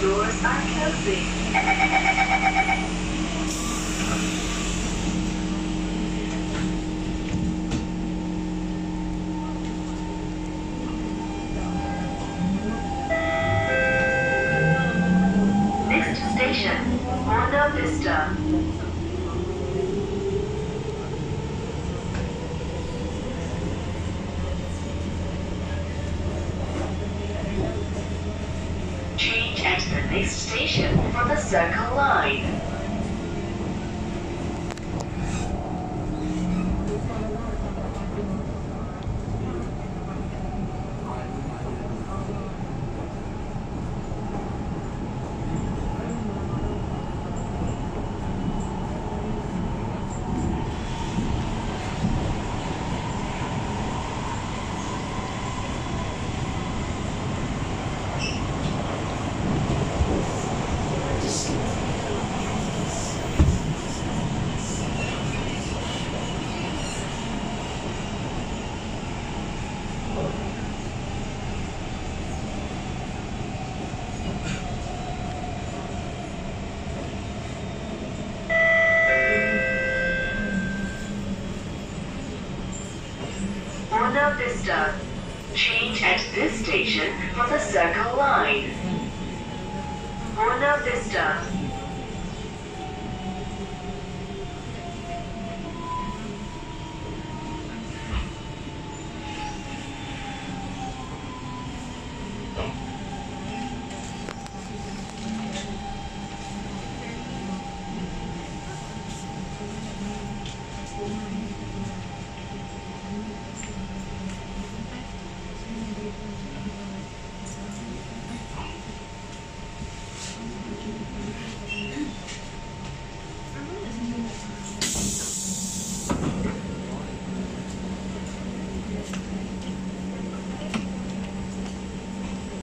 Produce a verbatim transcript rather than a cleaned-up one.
Doors are closing. Next station, Buena Vista. Change at the next station for the Circle Line. Buena Vista. Change at this station for the Circle Line. Buena Vista.